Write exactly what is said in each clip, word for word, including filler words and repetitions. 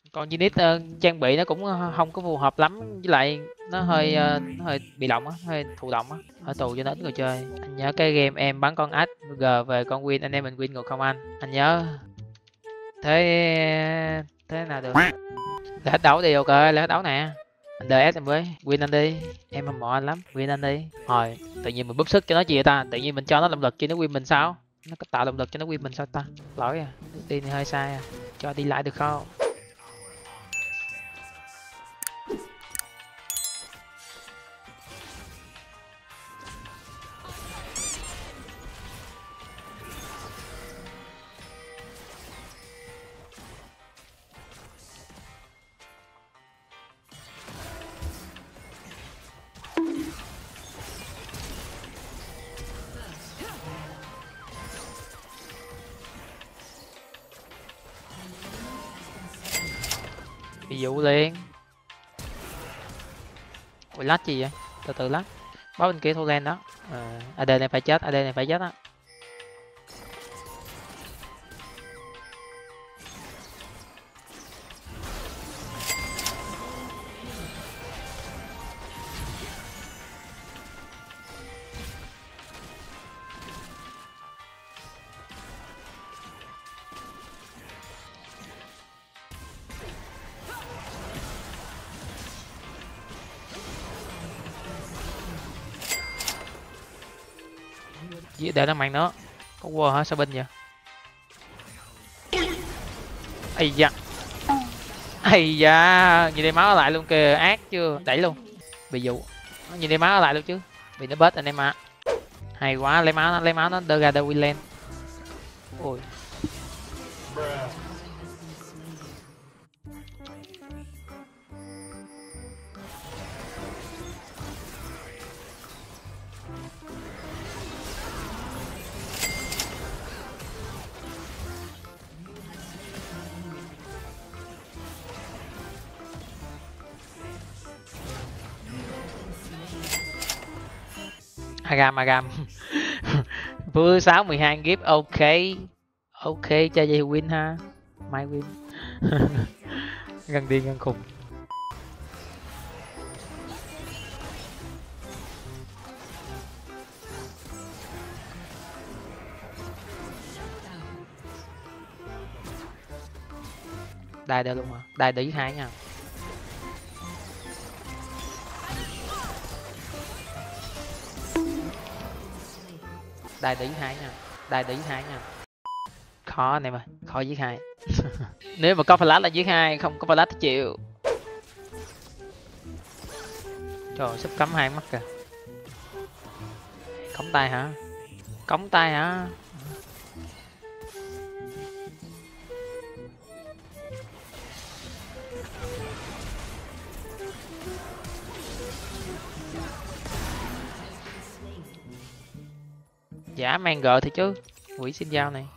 Còn Unit uh, trang bị nó cũng không có phù hợp lắm, với lại nó hơi uh, nó hơi bị động á, hơi thụ động á, hơi tù cho đến người chơi. Anh nhớ cái game em bắn con ếch g về con win, anh em mình win ngược không anh? Anh nhớ. Thế thế nào được? Để hết đấu đi, ok, để hết đấu nè. Anh đợi ép em với, win anh đi, em hâm mộ anh lắm, win anh đi. Rồi, tự nhiên mình búp sức cho nó gì ta? Tự nhiên mình cho nó động lực cho nó win mình sao? Nó có tạo động lực cho nó win mình sao ta? Lỗi à, bước đi này hơi sai à. Cho đi lại được không? Ví dụ liền. Ui lách gì vậy? Từ từ lách. Báo bên kia thua lên đó. À, a đê này phải chết, a đê này phải chết á. Để nó mạnh nữa. Có quơ hả? Sao binh vậy? Ây da. Ây da, nhìn đây máu lại luôn kìa, ác chưa? Đẩy luôn. Ví dụ. Nhìn đây máu lại luôn chứ. Vì nó bết anh em ạ. À. Hay quá, lấy máu nó, lấy máu nó đơ ra đơ win lên. Ôi. Agam Agam. Vừa sáu mười hai gift, ok. Ok, chơi vậy win ha. Mai win. Gần điên gần khùng. Đài đều luôn hả? Đài để hai nha. Đài để hai nha. Đài để hai nha. Khó này mà, khó giết hai. Nếu mà có flash là giết hai, không có flash thì chịu. Trời, sắp cắm hai mắt kìa. Cống tay hả? Cống tay hả? Giả mang gờ thì chứ. Quỷ xin dao này.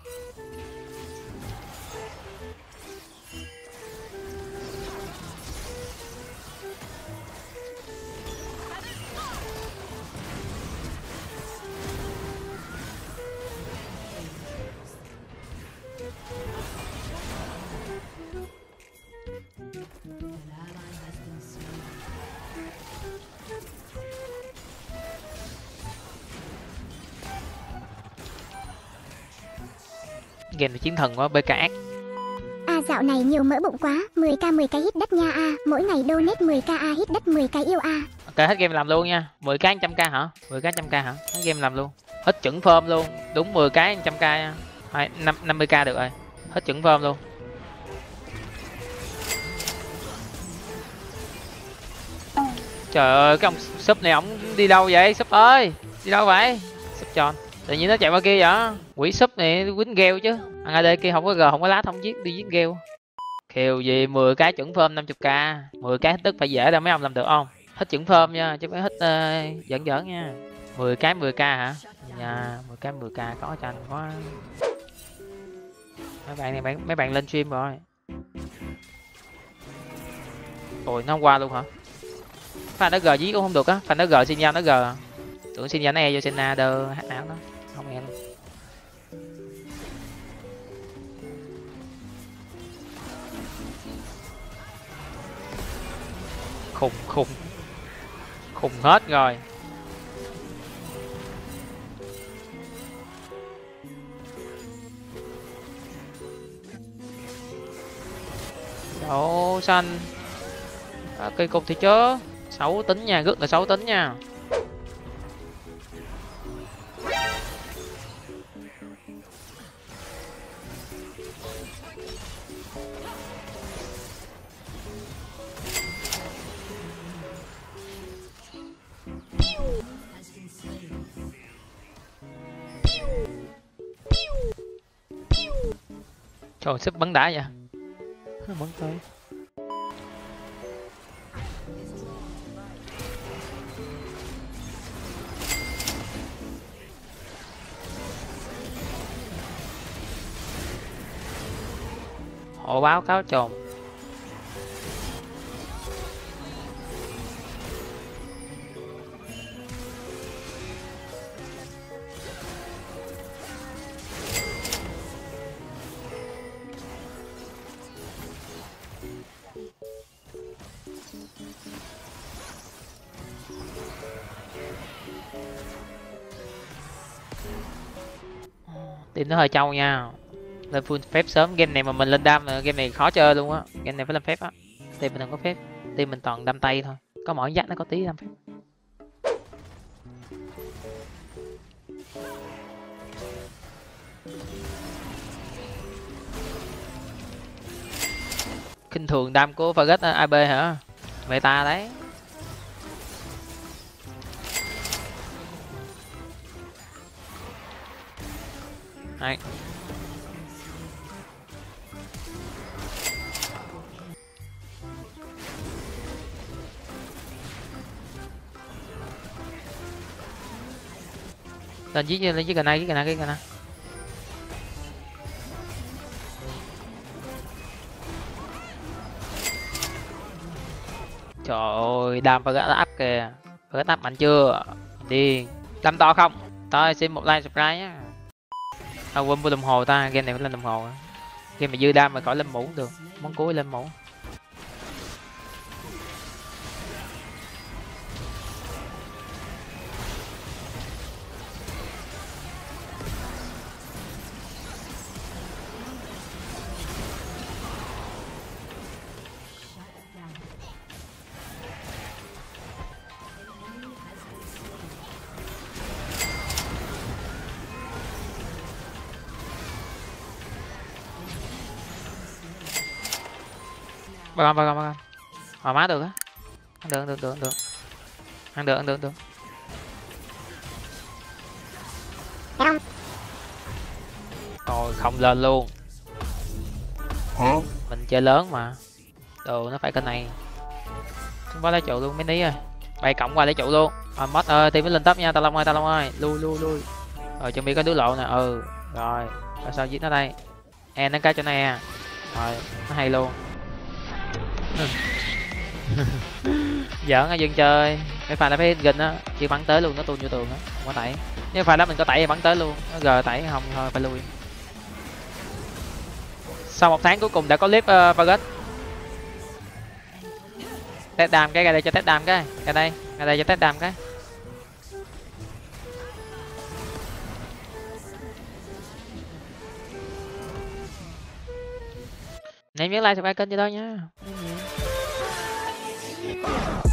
Game này chiến thần quá, bê ca ác. À dạo này nhiều mỡ bụng quá, mười k mười cái hit đất nha a, mỗi ngày donate mười k a hit đất mười cái yêu a. Ok, hết game làm luôn nha. mười cái một trăm k hả? mười cái một trăm k hả? Hết game làm luôn. Hết chuẩn phơm luôn, đúng mười cái một trăm k nha. Hai năm mươi k được rồi. Hết chuẩn phơm luôn. Trời ơi, cái ông sub này ổng đi đâu vậy? Sub ơi, đi đâu vậy? Sub tròn. Tự nhiên nó chạy qua kia vậy? Quỷ sub này quýnh gheo chứ. Anh a đê kia không có g, không có lá không giết, đi giết gheo. Khiều gì mười cái chuẩn phơm năm mươi k, mười cái hết tức phải dễ đâu mấy ông làm được không? Hết chuẩn phơm nha, chứ phải hết uh, giỡn giỡn nha. mười cái mười k hả? Nha, mười cái mười k có tranh quá. Mấy bạn này bạn mấy bạn lên stream rồi. Ôi nó không qua luôn hả? Pha nó g giết cũng không được á, pha nó g xin nhau nó g. Tưởng xin nhau nó e vô Senna đơ hát áo đó. Không e luôn. khùng khùng khùng hết rồi. Đậu xanh à, cây cục thì chớ xấu tính nha, rất là xấu tính nha. Trời, sức bắn đá vậy bắn tới. Hộ báo cáo trồn. Team nó hơi trâu nha, lên full phép sớm. Game này mà mình lên đam là game này khó chơi luôn á, game này phải lên phép á. Team mình đừng có phép, team mình toàn đam tay thôi, có mỗi dắt nó có tí đam phép. Khinh thường đam của Vargas a bê hả? Meta đấy. Đấy. Lên giết lên giết gần này, giết gần này, giết gần này. Trời ơi, đam Vargas đã áp kìa. Vargas áp mạnh chưa? Đi. Đam to không? Thôi xin một like subscribe nhá. À, quên mua đồng hồ ta, game này phải lên đồng hồ. Game mà dư đam mà khỏi lên mũ cũng được, món cuối lên mũ. Ba con ba con ba con hòa má được á, ăn được ăn được được được ăn được ăn được được. Rồi không lên luôn. Hả? Mình chơi lớn mà, đồ nó phải cái này. Chúng có lấy trụ luôn mấy ní ơi, bay cộng qua lấy trụ luôn. À, mất ơi team mới lên top nha, tao long ơi tao long ơi lui lui lui. Rồi chuẩn bị có đứa lộ nè. Ừ rồi, rồi sao giết nó đây. E nó cái cho này à, rồi nó hay luôn. Giỡn ở dân chơi cái pha nó phải gần á, chỉ bắn tới luôn, nó tuôn vô tường á, không có tẩy. Nếu pha đó mình có tẩy thì bắn tới luôn, nó gờ tẩy không thôi phải lui. Sau một tháng cuối cùng đã có clip uh, Vargas test đam cái ra đây cho test đam cái ra đây ra đây cho test đam cái. Ném nhớ like subscribe kênh cho đó nhá.